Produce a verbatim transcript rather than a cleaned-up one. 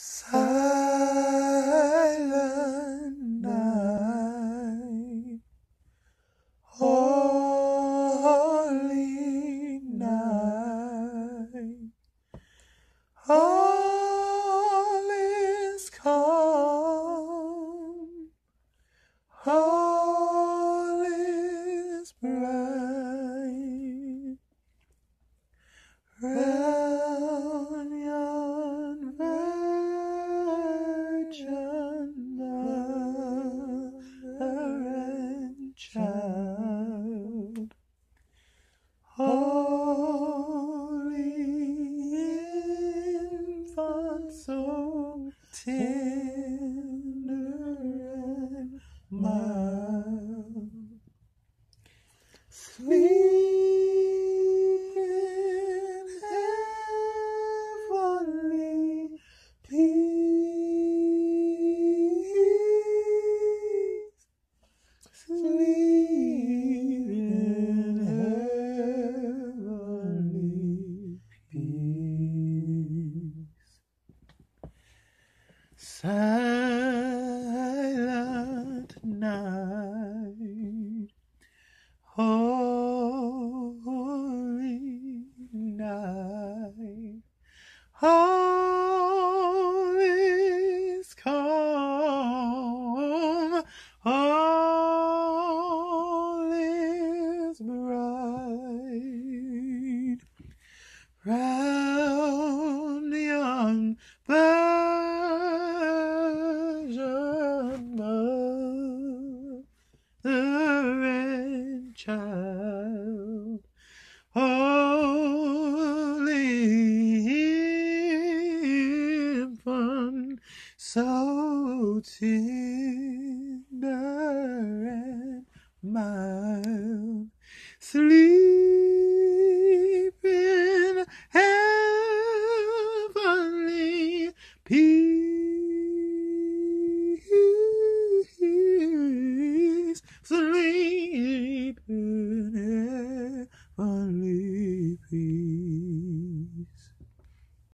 Silent night, holy night, all is calm, all is bright, round yon virgin mother and child, holy infant, so tender and mild, sleep in heavenly peace, sleep in heavenly peace. Silent night, holy night, all is calm, all is bright, round yon virgin mother and child, holy infant, so tender.